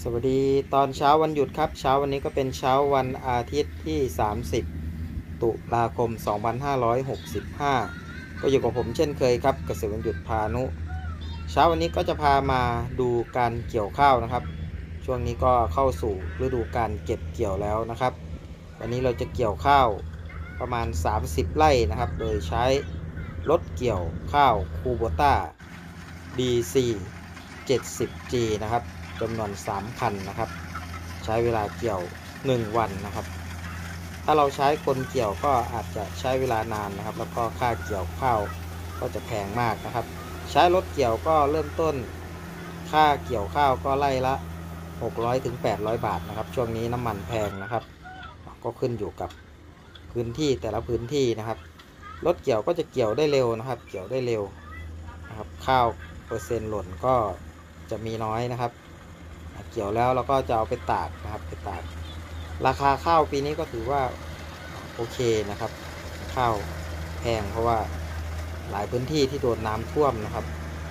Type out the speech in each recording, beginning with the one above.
สวัสดีตอนเช้าวันหยุดครับเช้าวันนี้ก็เป็นเช้าวันอาทิตย์ที่30ตุลาคม2565ก็อยู่กับผมเช่นเคยครับเกษตรวันหยุดพานุเช้าวันนี้ก็จะพามาดูการเกี่ยวข้าวนะครับช่วงนี้ก็เข้าสู่ฤดูการเก็บเกี่ยวแล้วนะครับวันนี้เราจะเกี่ยวข้าวประมาณ30ไร่นะครับโดยใช้รถเกี่ยวข้าวคูโบต้า DC 70G นะครับจำนวน3คันนะครับใช้เวลาเกี่ยว1วันนะครับถ้าเราใช้คนเกี่ยวก็อาจจะใช้เวลานานนะครับแล้วก็ค่าเกี่ยวข้าวก็จะแพงมากนะครับใช้รถเกี่ยวก็เริ่มต้นค่าเกี่ยวข้าวก็ไล่ละ600 ถึง 800 บาทนะครับช่วงนี้น้ำมันแพงนะครับก็ขึ้นอยู่กับพื้นที่แต่ละพื้นที่นะครับรถเกี่ยวก็จะเกี่ยวได้เร็วนะครับเกี่ยวได้เร็วนะครับข้าวเปอร์เซ็นต์หล่นก็จะมีน้อยนะครับเกี่ยวแล้วเราก็จะเอาไปตากนะครับไปตากราคาข้าวปีนี้ก็ถือว่าโอเคนะครับข้าวแพงเพราะว่าหลายพื้นที่ที่โดนน้ำท่วมนะครับ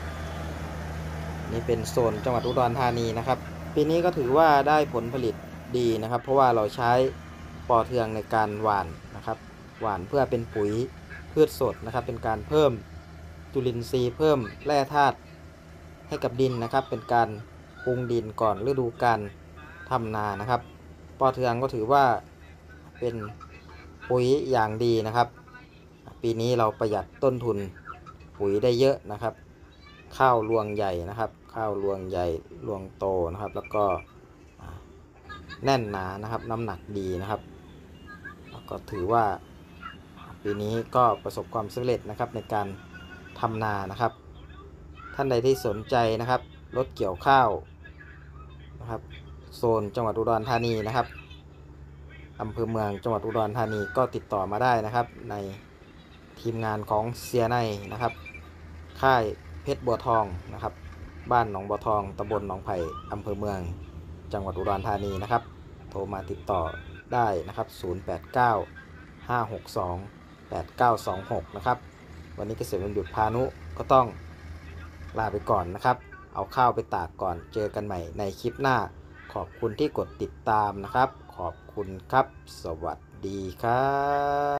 นี่เป็นโซนจังหวัดอุดรธานีนะครับปีนี้ก็ถือว่าได้ผลผลิตดีนะครับเพราะว่าเราใช้ปอเทืองในการหว่านนะครับหว่านเพื่อเป็นปุ๋ยพืชสดนะครับเป็นการเพิ่มจุลินทรีย์เพิ่มแร่ธาตุให้กับดินนะครับเป็นการปรุงดินก่อนฤดูการทำนานะครับปอเทืองก็ถือว่าเป็นปุ๋ยอย่างดีนะครับปีนี้เราประหยัดต้นทุนปุ๋ยได้เยอะนะครับข้าวรวงใหญ่นะครับข้าวรวงใหญ่รวงโตนะครับแล้วก็แน่นหนานะครับน้ำหนักดีนะครับก็ถือว่าปีนี้ก็ประสบความสำเร็จนะครับในการทำนานะครับท่านใดที่สนใจนะครับรถเกี่ยวข้าวนะครับโซนจังหวัดอุดรธานีนะครับอำเภอเมืองจังหวัดอุดรธานีก็ติดต่อมาได้นะครับในทีมงานของเซียไนนะครับค่ายเพชรบัวทองนะครับบ้านหนองบัวทองตำบลหนองไผ่อำเภอเมืองจังหวัดอุดรธานีนะครับโทรมาติดต่อได้นะครับ0895628926นะครับวันนี้เกษตรวันหยุดพานุก็ต้องลาไปก่อนนะครับเอาข้าวไปตากก่อนเจอกันใหม่ในคลิปหน้าขอบคุณที่กดติดตามนะครับขอบคุณครับสวัสดีครับ